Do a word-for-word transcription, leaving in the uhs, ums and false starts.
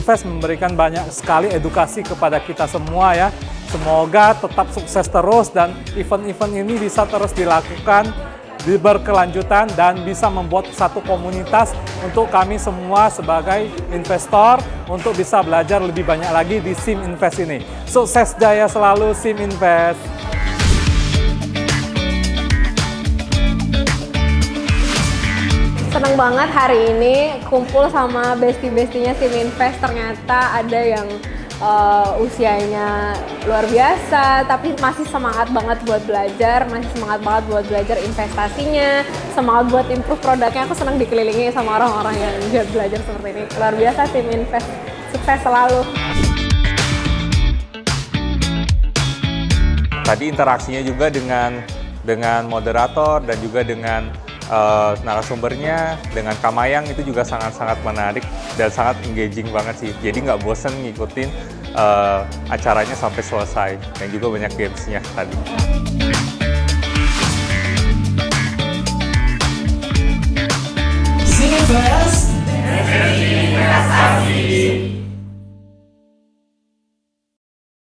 Invest memberikan banyak sekali edukasi kepada kita semua ya. Semoga tetap sukses terus dan event-event ini bisa terus dilakukan, berkelanjutan dan bisa membuat satu komunitas untuk kami semua sebagai investor untuk bisa belajar lebih banyak lagi di SIM Invest ini. Sukses jaya selalu SIM Invest. Seneng banget hari ini kumpul sama bestie-bestinya SIM Invest. Ternyata ada yang uh, usianya luar biasa, tapi masih semangat banget buat belajar, masih semangat banget buat belajar investasinya, semangat buat improve produknya. Aku senang dikelilingi sama orang-orang yang giat belajar seperti ini. Luar biasa SIM Invest, sukses selalu. Tadi interaksinya juga dengan dengan moderator dan juga dengan Uh, narasumbernya, dengan Kamayang itu juga sangat-sangat menarik dan sangat engaging banget sih. Jadi nggak bosen ngikutin uh, acaranya sampai selesai, dan juga banyak gamesnya tadi. SIM Invest.